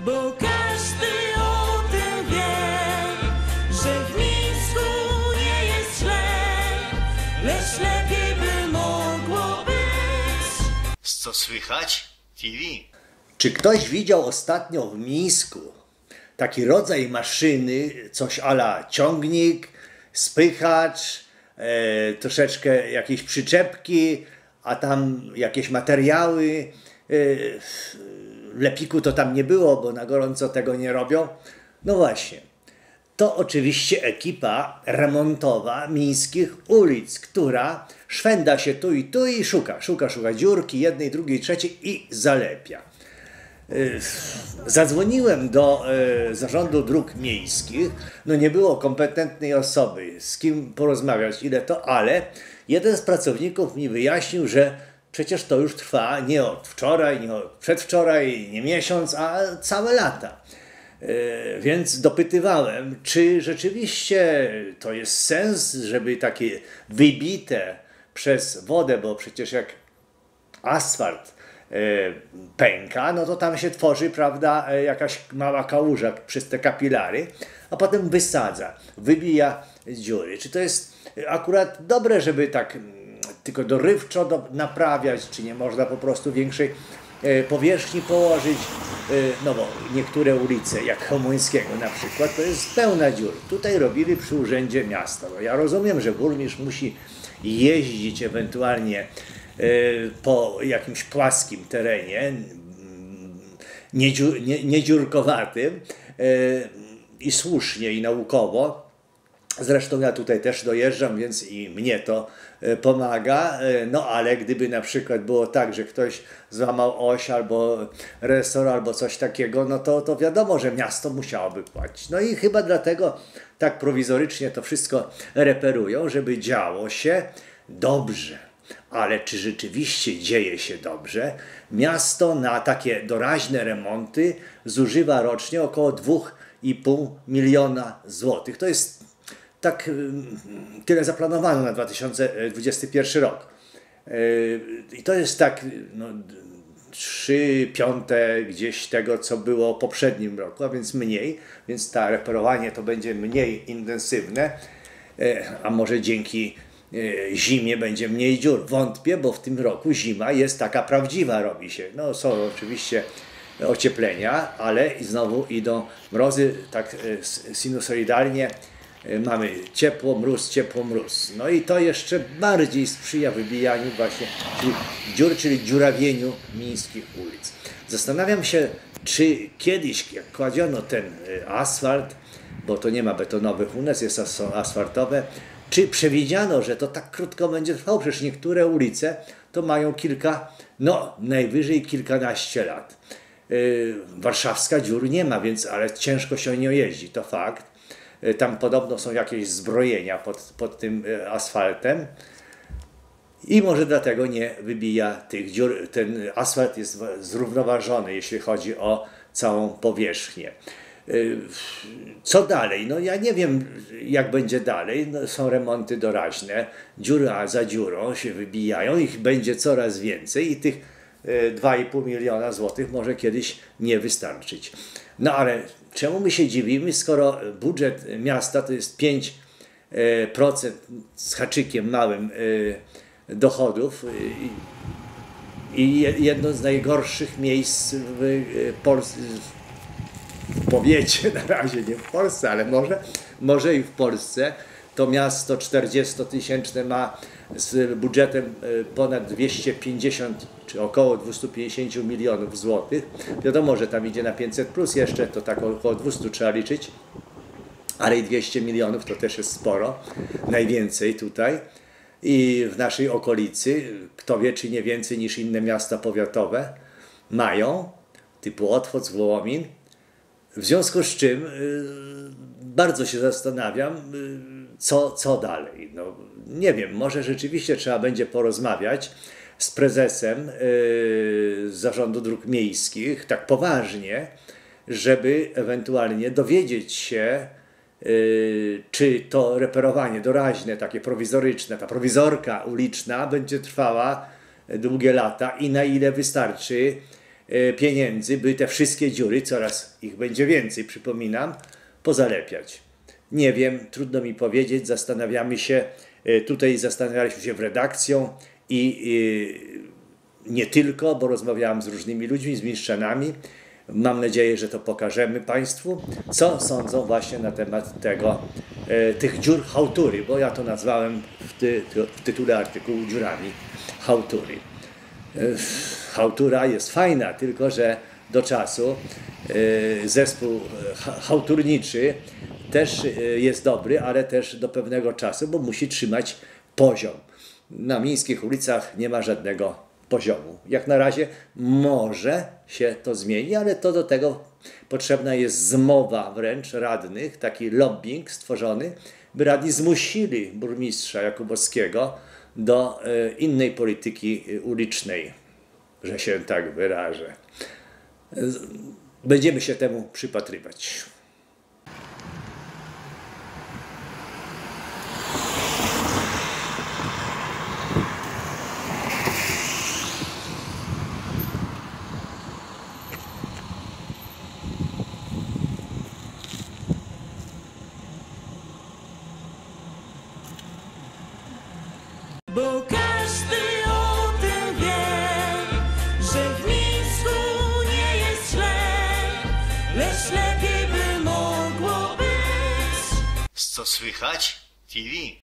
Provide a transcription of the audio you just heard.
bo każdy o tym wie, że w Mińsku nie jest źle, lecz lepiej by mogło być. Co słychać? TV. Czy ktoś widział ostatnio w Mińsku taki rodzaj maszyny, coś a la ciągnik, spychacz, troszeczkę jakieś przyczepki, a tam jakieś materiały. Lepiku to tam nie było, bo na gorąco tego nie robią. No właśnie, to oczywiście ekipa remontowa mińskich ulic, która szwenda się tu i szuka dziurki, jednej, drugiej, trzeciej i zalepia. Zadzwoniłem do Zarządu Dróg Miejskich, no nie było kompetentnej osoby, z kim porozmawiać, ile to, ale jeden z pracowników mi wyjaśnił, że przecież to już trwa nie od wczoraj, nie od przedwczoraj, nie miesiąc, a całe lata. Więc dopytywałem, czy rzeczywiście to jest sens, żeby takie wybite przez wodę, bo przecież jak asfalt pęka, no to tam się tworzy, prawda, jakaś mała kałuża przez te kapilary, a potem wysadza, wybija dziury. Czy to jest akurat dobre, żeby tak tylko dorywczo naprawiać, czy nie można po prostu większej powierzchni położyć? No bo niektóre ulice, jak Chełmońskiego na przykład, to jest pełna dziur. Tutaj robili przy Urzędzie Miasta. No ja rozumiem, że burmistrz musi jeździć ewentualnie po jakimś płaskim terenie, niedziurkowatym i słusznie i naukowo. Zresztą ja tutaj też dojeżdżam, więc i mnie to pomaga, no ale gdyby na przykład było tak, że ktoś złamał oś albo resor albo coś takiego, no to wiadomo, że miasto musiałoby płacić. No i chyba dlatego tak prowizorycznie to wszystko reperują, żeby działo się dobrze. Ale czy rzeczywiście dzieje się dobrze? Miasto na takie doraźne remonty zużywa rocznie około 2,5 miliona złotych. To jest tak tyle zaplanowano na 2021 rok. I to jest tak no, 3/5 gdzieś tego, co było w poprzednim roku, a więc mniej, więc to reperowanie to będzie mniej intensywne, a może dzięki zimie będzie mniej dziur. Wątpię, bo w tym roku zima jest taka prawdziwa, robi się. No są oczywiście ocieplenia, ale znowu idą mrozy tak sinusoidalnie. Mamy ciepło, mróz. No i to jeszcze bardziej sprzyja wybijaniu właśnie dziur, czyli dziurawieniu mińskich ulic. Zastanawiam się, czy kiedyś, jak kładziono ten asfalt, bo to nie ma betonowych u nas, jest asfaltowe, czy przewidziano, że to tak krótko będzie trwało? Przecież niektóre ulice to mają kilka, no najwyżej kilkanaście lat. Warszawska dziur nie ma, więc ale ciężko się nią jeździ, to fakt. Tam podobno są jakieś zbrojenia pod tym asfaltem i może dlatego nie wybija tych dziur. Ten asfalt jest zrównoważony, jeśli chodzi o całą powierzchnię. Co dalej? No ja nie wiem, jak będzie dalej. No, są remonty doraźne, dziura za dziurą się wybijają, ich będzie coraz więcej i tych 2,5 miliona złotych może kiedyś nie wystarczyć. No ale czemu my się dziwimy, skoro budżet miasta to jest 5% z haczykiem małym dochodów i jedno z najgorszych miejsc w Polsce, w powiecie na razie, nie w Polsce, ale może i w Polsce, to miasto 40-tysięczne ma z budżetem ponad 250 czy około 250 milionów złotych. Wiadomo, że tam idzie na 500 plus jeszcze, to tak około 200 trzeba liczyć, ale i 200 milionów to też jest sporo, najwięcej tutaj. I w naszej okolicy, kto wie, czy nie więcej niż inne miasta powiatowe mają, typu Otwock, Wołomin. W związku z czym bardzo się zastanawiam, co dalej. No, nie wiem, może rzeczywiście trzeba będzie porozmawiać z prezesem Zarządu Dróg Miejskich, tak poważnie, żeby ewentualnie dowiedzieć się, czy to reperowanie doraźne, takie prowizoryczne, ta prowizorka uliczna będzie trwała długie lata i na ile wystarczy pieniędzy, by te wszystkie dziury, coraz ich będzie więcej, przypominam, pozalepiać. Nie wiem, trudno mi powiedzieć, zastanawialiśmy się w redakcją i nie tylko, bo rozmawiałem z różnymi ludźmi, z mistrzanami. Mam nadzieję, że to pokażemy Państwu, co sądzą właśnie na temat tych dziur chałtury, bo ja to nazwałem w tytule artykułu dziurami chałtury. Chałtura jest fajna, tylko że do czasu zespół chałturniczy też jest dobry, ale też do pewnego czasu, bo musi trzymać poziom. Na miejskich ulicach nie ma żadnego poziomu. Jak na razie może się to zmieni, ale to do tego potrzebna jest zmowa wręcz radnych, taki lobbying stworzony, by radni zmusili burmistrza Jakubowskiego do innej polityki ulicznej, że się tak wyrażę. Będziemy się temu przypatrywać. Bo każdy o tym wie, że w Mińsku nie jest źle, lecz lepiej by mogło być. Co słychać? TV.